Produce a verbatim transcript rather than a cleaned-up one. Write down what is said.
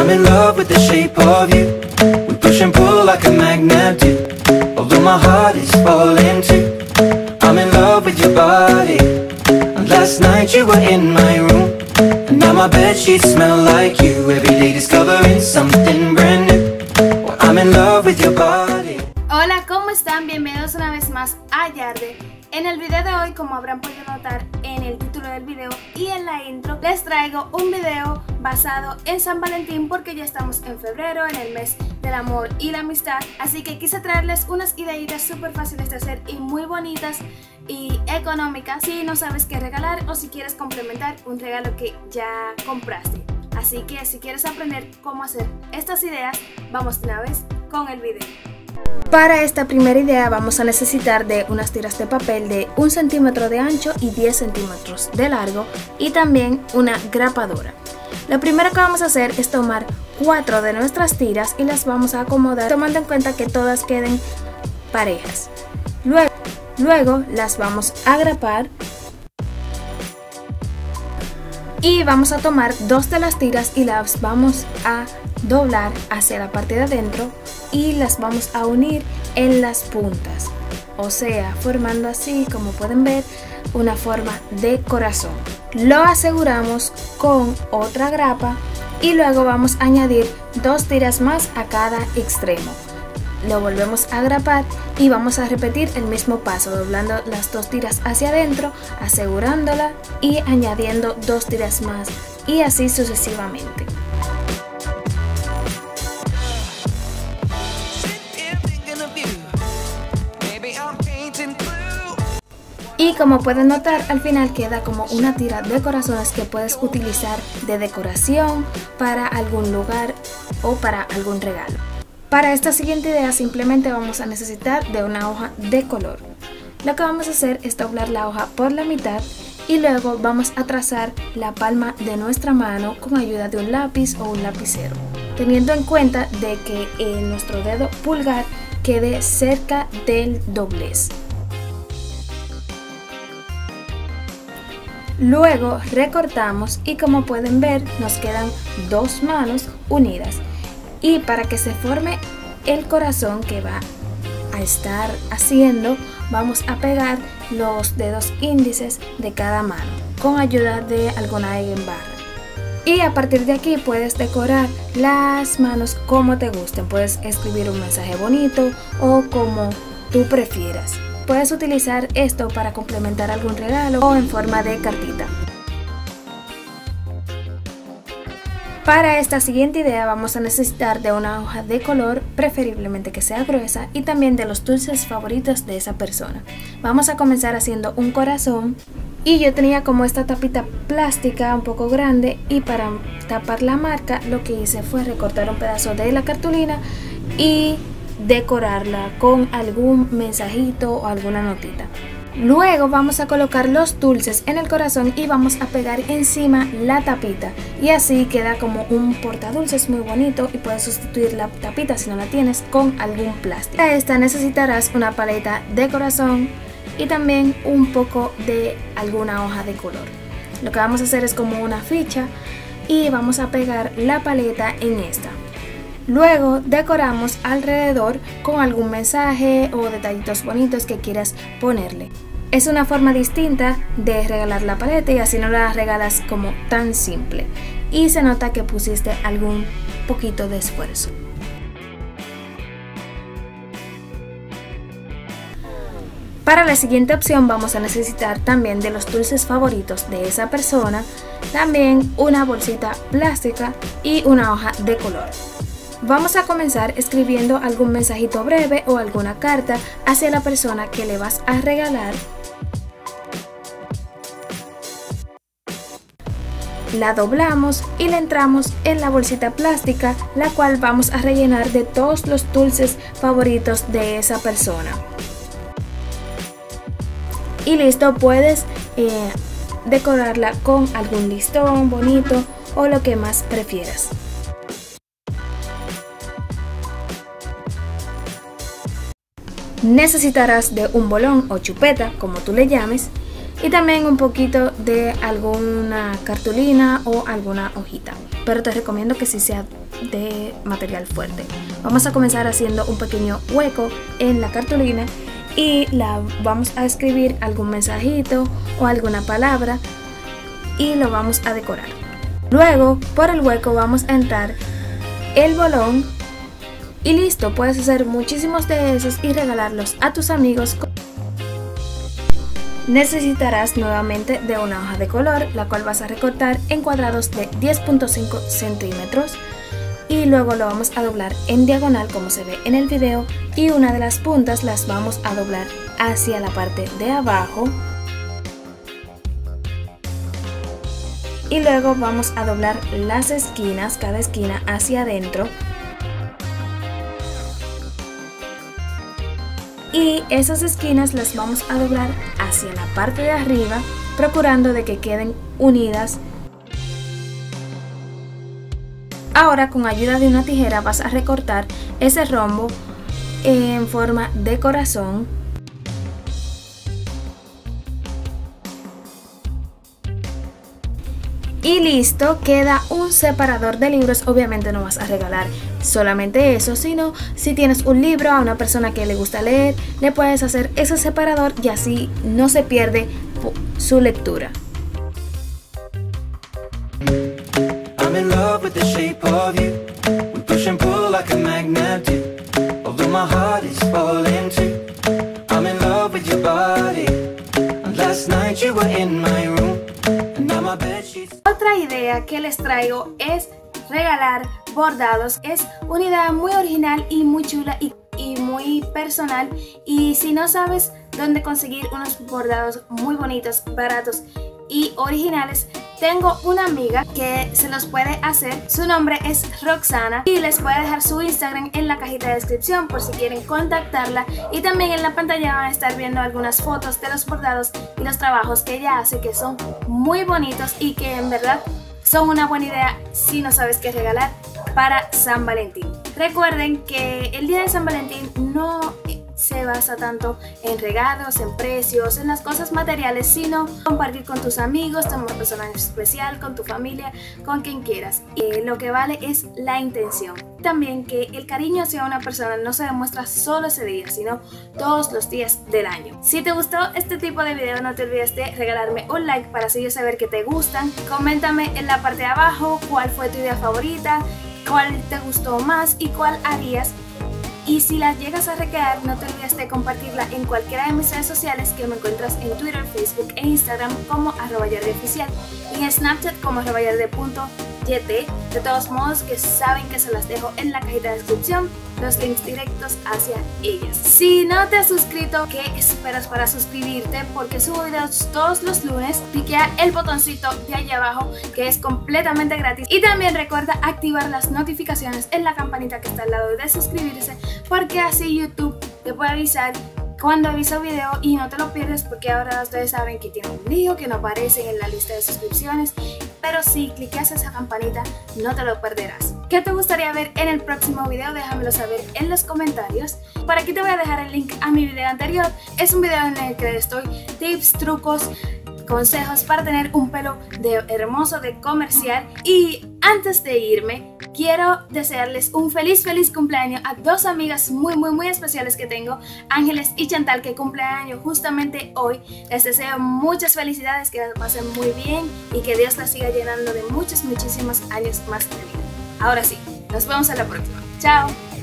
I'm in love with the shape of you. We push and pull like a magnet do. Although my heart is falling too. I'm in love with your body. And last night you were in my room. And now my bedsheets smell like you. Every day discovering something brand new. Well, I'm in love with your body. Hola, ¿cómo están? Bienvenidos una vez más a Yarde. En el video de hoy, como habrán podido notar en el título del video y en la intro, les traigo un video basado en San Valentín porque ya estamos en febrero, en el mes del amor y la amistad. Así que quise traerles unas ideitas súper fáciles de hacer y muy bonitas y económicas si no sabes qué regalar o si quieres complementar un regalo que ya compraste. Así que si quieres aprender cómo hacer estas ideas, vamos de una vez con el video. Para esta primera idea vamos a necesitar de unas tiras de papel de un centímetro de ancho y diez centímetros de largo y también una grapadora. Lo primero que vamos a hacer es tomar cuatro de nuestras tiras y las vamos a acomodar tomando en cuenta que todas queden parejas. Luego, luego las vamos a agrapar y vamos a tomar dos de las tiras y las vamos a doblar hacia la parte de adentro y las vamos a unir en las puntas, o sea, formando así, como pueden ver, una forma de corazón. Lo aseguramos con otra grapa y luego vamos a añadir dos tiras más a cada extremo. Lo volvemos a agrapar y vamos a repetir el mismo paso, doblando las dos tiras hacia adentro, asegurándola y añadiendo dos tiras más y así sucesivamente. Y como pueden notar, al final queda como una tira de corazones que puedes utilizar de decoración para algún lugar o para algún regalo. Para esta siguiente idea simplemente vamos a necesitar de una hoja de color. Lo que vamos a hacer es doblar la hoja por la mitad y luego vamos a trazar la palma de nuestra mano con ayuda de un lápiz o un lapicero, teniendo en cuenta de que eh, nuestro dedo pulgar quede cerca del doblez. Luego recortamos y como pueden ver nos quedan dos manos unidas. Y para que se forme el corazón que va a estar haciendo, vamos a pegar los dedos índices de cada mano con ayuda de alguna barra. Y a partir de aquí puedes decorar las manos como te gusten. Puedes escribir un mensaje bonito o como tú prefieras. Puedes utilizar esto para complementar algún regalo o en forma de cartita. Para esta siguiente idea vamos a necesitar de una hoja de color, preferiblemente que sea gruesa, y también de los dulces favoritos de esa persona. Vamos a comenzar haciendo un corazón y yo tenía como esta tapita plástica un poco grande y para tapar la marca lo que hice fue recortar un pedazo de la cartulina y decorarla con algún mensajito o alguna notita. Luego vamos a colocar los dulces en el corazón y vamos a pegar encima la tapita y así queda como un portadulces muy bonito y puedes sustituir la tapita si no la tienes con algún plástico. Para esta necesitarás una paleta de corazón y también un poco de alguna hoja de color. Lo que vamos a hacer es como una ficha y vamos a pegar la paleta en esta. Luego decoramos alrededor con algún mensaje o detallitos bonitos que quieras ponerle. Es una forma distinta de regalar la paleta y así no la regalas como tan simple. Y se nota que pusiste algún poquito de esfuerzo. Para la siguiente opción vamos a necesitar también de los dulces favoritos de esa persona, también una bolsita plástica y una hoja de color. Vamos a comenzar escribiendo algún mensajito breve o alguna carta hacia la persona que le vas a regalar. La doblamos y la entramos en la bolsita plástica, la cual vamos a rellenar de todos los dulces favoritos de esa persona. Y listo, puedes eh, decorarla con algún listón bonito o lo que más prefieras. Necesitarás de un bolón o chupeta, como tú le llames, y también un poquito de alguna cartulina o alguna hojita, pero te recomiendo que sí sea de material fuerte. Vamos a comenzar haciendo un pequeño hueco en la cartulina y la vamos a escribir algún mensajito o alguna palabra y lo vamos a decorar. Luego por el hueco vamos a entrar el bolón y listo, puedes hacer muchísimos de esos y regalarlos a tus amigos. Necesitarás nuevamente de una hoja de color, la cual vas a recortar en cuadrados de diez punto cinco centímetros y luego lo vamos a doblar en diagonal como se ve en el video, y una de las puntas las vamos a doblar hacia la parte de abajo y luego vamos a doblar las esquinas, cada esquina hacia adentro. Y esas esquinas las vamos a doblar hacia la parte de arriba, procurando de que queden unidas. Ahora con ayuda de una tijera vas a recortar ese rombo en forma de corazón. Y listo, queda un separador de libros. Obviamente no vas a regalar solamente eso, sino si tienes un libro a una persona que le gusta leer, le puedes hacer ese separador y así no se pierde su lectura. I'm in love with the shape of you. We push and pull like a magnet do. Although my heart is falling too. I'm in love with your body. And last night you were in my room. And now my bedsheets. Otra idea que les traigo es regalar bordados. Es una idea muy original y muy chula y, y muy personal. Y si no sabes dónde conseguir unos bordados muy bonitos, baratos y originales, tengo una amiga que se los puede hacer. Su nombre es Roxana y les voy a dejar su Instagram en la cajita de descripción por si quieren contactarla, y también en la pantalla van a estar viendo algunas fotos de los bordados y los trabajos que ella hace, que son muy bonitos y que en verdad son una buena idea si no sabes qué regalar para San Valentín. Recuerden que el día de San Valentín no se basa tanto en regalos, en precios, en las cosas materiales, sino compartir con tus amigos, con una persona especial, con tu familia, con quien quieras. Y lo que vale es la intención. También que el cariño hacia una persona no se demuestra solo ese día, sino todos los días del año. Si te gustó este tipo de video, no te olvides de regalarme un like para así yo saber que te gustan. Coméntame en la parte de abajo cuál fue tu idea favorita, cuál te gustó más y cuál harías. Y si las llegas a recrear, no te olvides de compartirla en cualquiera de mis redes sociales, que me encuentras en Twitter, Facebook e Instagram como arroba yardeoficial, y en Snapchat como arroba yarde punto yt. De todos modos, que saben que se las dejo en la cajita de descripción, los links directos hacia ellas. Si no te has suscrito, ¿qué esperas para suscribirte? Porque subo videos todos los lunes. Piquea el botoncito de allá abajo, que es completamente gratis, y también recuerda activar las notificaciones en la campanita que está al lado de suscribirse, porque así YouTube te puede avisar cuando aviso video y no te lo pierdes, porque ahora ustedes saben que tiene un lío que no aparece en la lista de suscripciones, pero si clicas esa campanita no te lo perderás. ¿Qué te gustaría ver en el próximo video? Déjamelo saber en los comentarios. Por aquí te voy a dejar el link a mi video anterior. Es un video en el que les doy tips, trucos, consejos para tener un pelo de hermoso, de comercial. Y antes de irme, quiero desearles un feliz feliz cumpleaños a dos amigas muy muy muy especiales que tengo, Ángeles y Chantal, que cumplen años justamente hoy. Les deseo muchas felicidades, que la pasen muy bien y que Dios las siga llenando de muchos muchísimos años más de vida. Ahora sí, nos vemos en la próxima. Chao.